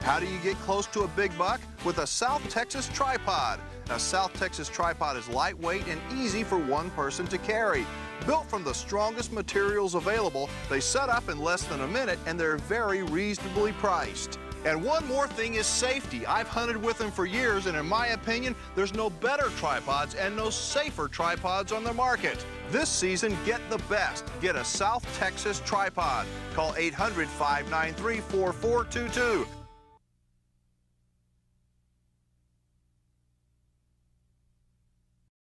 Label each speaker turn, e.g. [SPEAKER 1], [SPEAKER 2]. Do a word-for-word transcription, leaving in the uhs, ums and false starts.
[SPEAKER 1] How do you get close to a big buck? With a South Texas tripod. A South Texas tripod is lightweight and easy for one person to carry. Built from the strongest materials available, they set up in less than a minute and they're very reasonably priced. And one more thing is safety. I've hunted with them for years, and in my opinion, there's no better tripods and no safer tripods on the market. This season, get the best. Get a South Texas tripod. Call eight hundred, five nine three, four four two two.